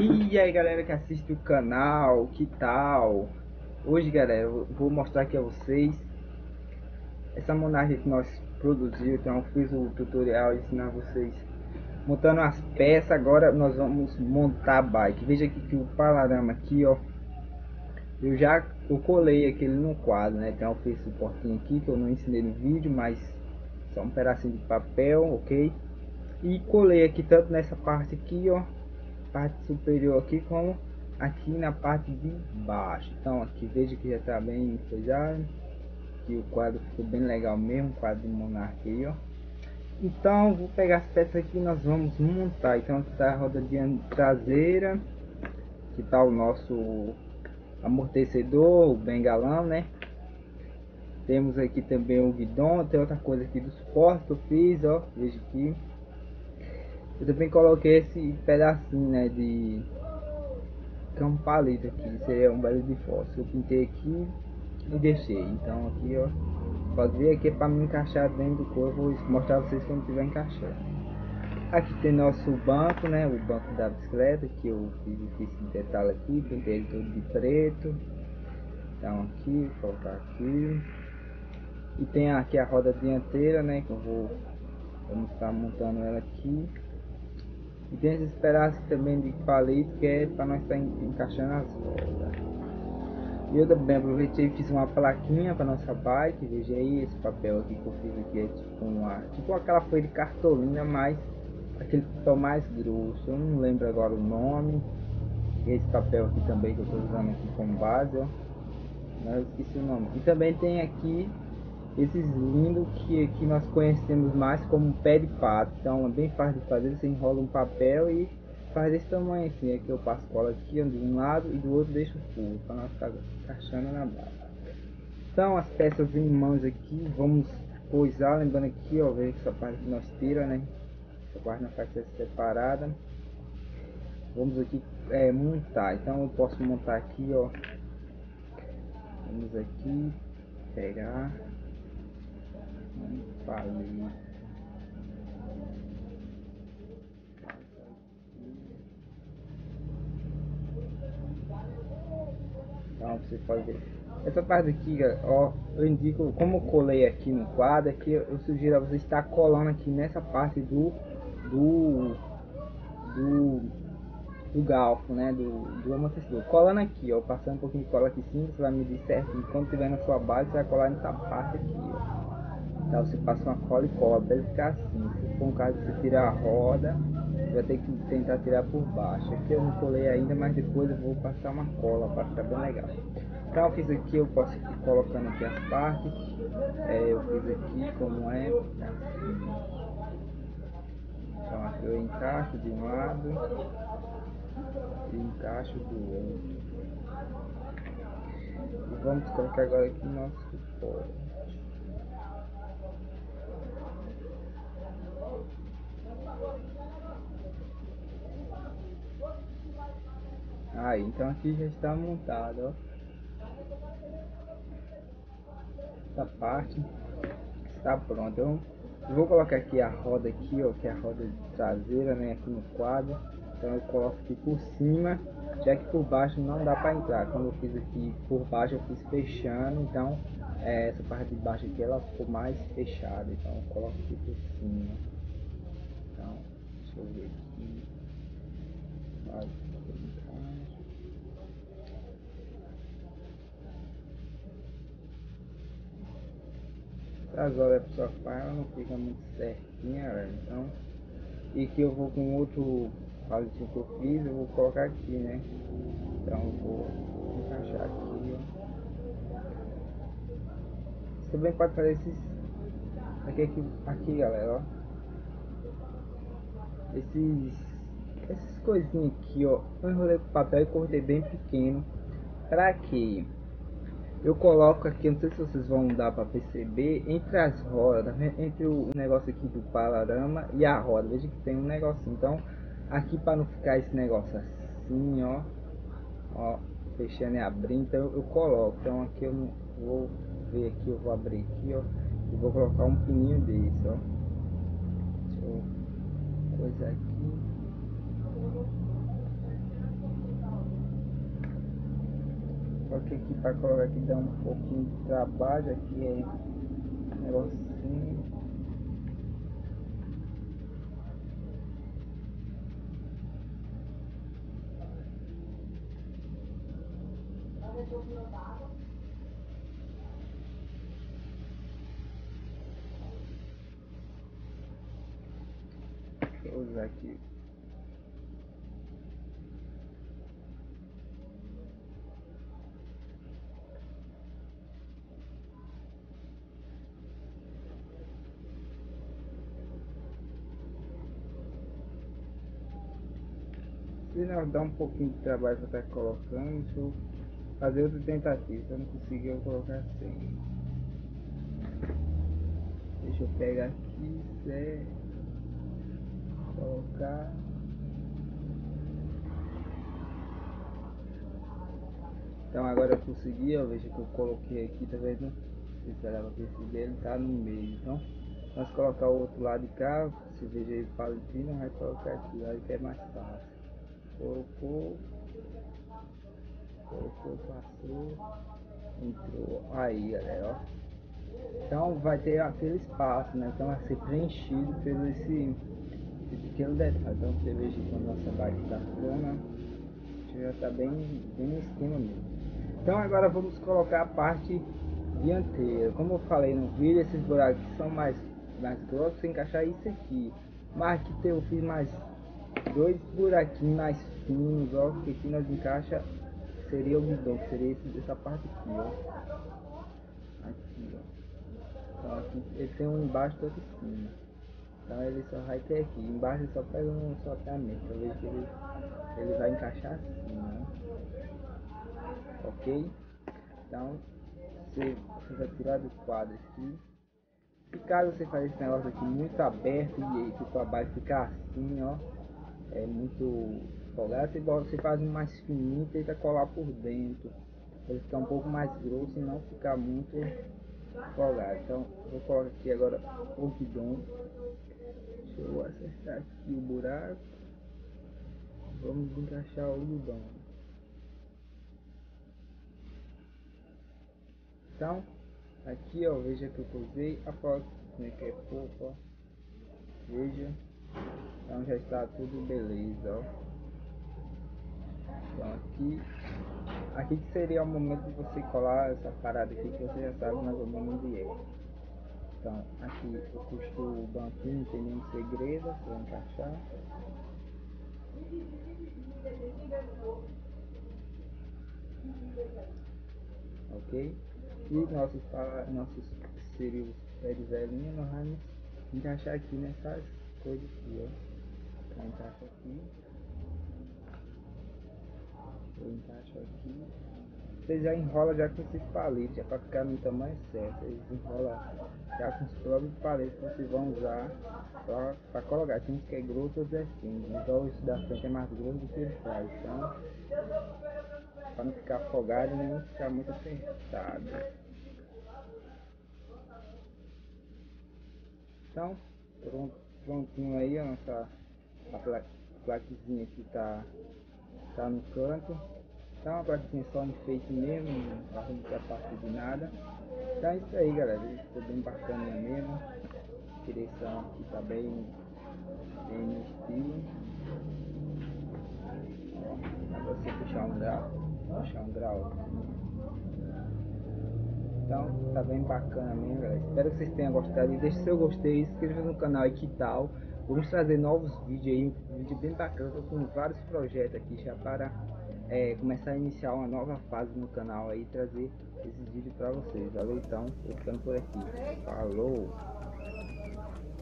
E aí galera que assiste o canal, que tal? Hoje galera, eu vou mostrar aqui a vocês essa monagem que nós produziu. Então eu fiz o tutorial ensinar vocês montando as peças. Agora nós vamos montar a bike. Veja aqui que o panorama aqui, ó, eu colei aquele no quadro, né? Então eu fiz esse suportinho aqui que eu não ensinei no vídeo, mas só um pedacinho de papel, ok? E colei aqui tanto nessa parte aqui, ó, parte superior aqui, como aqui na parte de baixo. Então aqui veja que já está bem coisado, que o quadro ficou bem legal mesmo, o quadro de monarca aí, ó. Então vou pegar as peças aqui e nós vamos montar. Então aqui está a roda traseira, que está o nosso amortecedor, o bengalão, né? Temos aqui também o guidão. Tem outra coisa aqui do suporte que eu fiz, ó, veja aqui. Eu também coloquei esse pedacinho, né, de um palito aqui, seria um palito de fósforo. Eu pintei aqui e deixei. Então aqui, ó, pode ver aqui para me encaixar dentro do corpo. Eu vou mostrar a vocês quando estiver encaixando. Aqui tem nosso banco, né, o banco da bicicleta, que eu fiz esse detalhe aqui, pintei ele todo de preto. Então aqui, vou colocar aqui. E tem aqui a roda dianteira, né, que vamos estar montando ela aqui. E tem esses pedaços também de palito, que é para nós estar encaixando as rodas. E eu também aproveitei e fiz uma plaquinha para nossa bike. Veja aí, esse papel aqui que eu fiz aqui é tipo aquela folha de cartolina, mas aquele papel mais grosso. Eu não lembro agora o nome. E esse papel aqui também que eu estou usando aqui como base, ó, mas eu esqueci o nome. E também tem aqui esses lindos que aqui nós conhecemos mais como pé de pato. Então é bem fácil de fazer. Você enrola um papel e faz desse tamanho assim. Aqui eu passo cola aqui de um lado e do outro deixo o furo para nós ficar encaixando na base. Então as peças em mãos aqui, vamos coisar, lembrando aqui, ó, ver essa parte que nós tira, né? Essa parte na parte separada. Vamos aqui montar. Então eu posso montar aqui, ó. Vamos aqui pegar um palito. Então você pode ver essa parte aqui, ó, eu indico, como eu colei aqui no quadro aqui, eu sugiro a você estar colando aqui nessa parte do, do, do galfo, né, do amortecedor, colando aqui, ó, passando um pouquinho de cola aqui em cima. Você vai medir certinho, quando tiver na sua base você vai colar nessa parte aqui, ó. Então você passa uma cola e cola para ele ficar assim. Se for um caso de você tirar a roda, você vai ter que tentar tirar por baixo. Aqui eu não colei ainda, mas depois eu vou passar uma cola para ficar bem legal. Então eu fiz aqui, eu posso ir colocando aqui as partes. Eu fiz aqui como é assim. Então aqui eu encaixo de um lado e encaixo do outro. E vamos colocar agora aqui nosso suporte. Aí, então aqui já está montado, ó. Essa parte está pronta. Eu vou colocar aqui a roda aqui, ó, que é a roda traseira, né, aqui no quadro. Então eu coloco aqui por cima, já que por baixo não dá para entrar. Quando eu fiz aqui por baixo eu fiz fechando, então essa parte de baixo aqui ela ficou mais fechada. Então eu coloco aqui por cima. Então deixa eu ver aqui. Vai, as horas a pessoa faz, ela não fica muito certinha, velho. Então, e que eu vou com outro palitinho que eu fiz, eu vou colocar aqui, né? Então eu vou encaixar aqui, ó. Você também pode fazer esses aqui galera, ó. Essas coisinhas aqui, ó. Eu enrolei com papel e cortei bem pequeno. Para que eu coloco aqui, não sei se vocês vão dar para perceber, entre as rodas, entre o negócio aqui do panorama e a roda, veja que tem um negocinho. Então aqui, para não ficar esse negócio assim, ó, fechando e abrindo, então eu coloco. Então aqui eu não vou ver aqui, eu vou abrir aqui, ó, e vou colocar um pininho desse, ó. Deixa eu coisar aqui. Só que aqui para colocar aqui dá um pouquinho de trabalho, aqui é um negocinho. Deixa eu usar aqui. Se não dá um pouquinho de trabalho para estar colocando, deixa eu fazer outra tentativa. Se eu não conseguir, eu vou colocar assim. Deixa eu pegar aqui, certo, colocar. Então agora eu consegui, ó, veja que eu coloquei aqui, tá vendo? Não sei se ela vai perceber, ele tá no meio. Então, nós colocar o outro lado de cá, se veja aí palitinho, vai colocar aqui, lado que é mais fácil. Colocou, passou, entrou. Aí galera, ó. Então vai ter aquele espaço, né? Então vai ser preenchido pelo esse pequeno detalhe. Então você veja que a nossa bike tá ficando, já tá bem em cima mesmo. Então agora vamos colocar a parte dianteira. Como eu falei no vídeo, esses buracos são mais grossos, você encaixar isso aqui. Mas aqui eu fiz mais dois buraquinhos mais finos, ó, que aqui nós encaixa seria o guidão, que seria essa parte aqui, ó. Aqui, ó. Então aqui ele tem um embaixo e outro em cima. Então ele só vai ter aqui. Embaixo ele só pega um soltamento. Eu vejo que ele vai encaixar assim, né? Ok? Então você vai tirar do quadro aqui. Se caso você fazer esse negócio aqui muito aberto e tipo a base ficar assim, ó, é muito folgado, você faz um mais fininho e tenta colar por dentro. Ele ficar um pouco mais grosso e não ficar muito folgado. Então vou colocar aqui agora o guidão. Deixa eu acertar aqui o buraco. Vamos encaixar o guidão. Então aqui ó, veja que eu usei a foto, como é que é pouco, ó. Veja. Então já está tudo beleza, ó. Então aqui que seria o momento de você colar essa parada aqui, que você já sabe mais ou menos onde é. Então aqui eu costuro o banquinho, não tem nenhum segredo, você vai encaixar. Ok? E nossos seria pé de velhinha, nós vamos encaixar aqui nessas coisas aqui, ó. Então encaixa aqui, eu encaixo aqui. Você já enrola já com esses palitos, já para ficar no tamanho certo. Vocês enrolam já com os próprios palitos que vocês vão usar para colocar. Tem uns que é grosso, outros é fino. Então esse da frente é mais grosso do que o de trás. Então, para não ficar afogado nem ficar muito apertado. Então, prontinho aí a nossa plaquezinha aqui tá no canto. Então a plaquinha só enfeite mesmo, não vai ficar parte de nada. Então é isso aí galera, ficou bem bacana mesmo. A direção aqui tá bem no estilo. Ó, dá pra você puxar um grau assim. Então tá bem bacana mesmo galera. Espero que vocês tenham gostado e deixe seu gostei, inscreva no canal e que tal. Vamos trazer novos vídeos aí, um vídeo bem bacana. Eu tô com vários projetos aqui já para começar a iniciar uma nova fase no canal aí, trazer esses vídeos para vocês. Valeu então, tô ficando por aqui. Falou!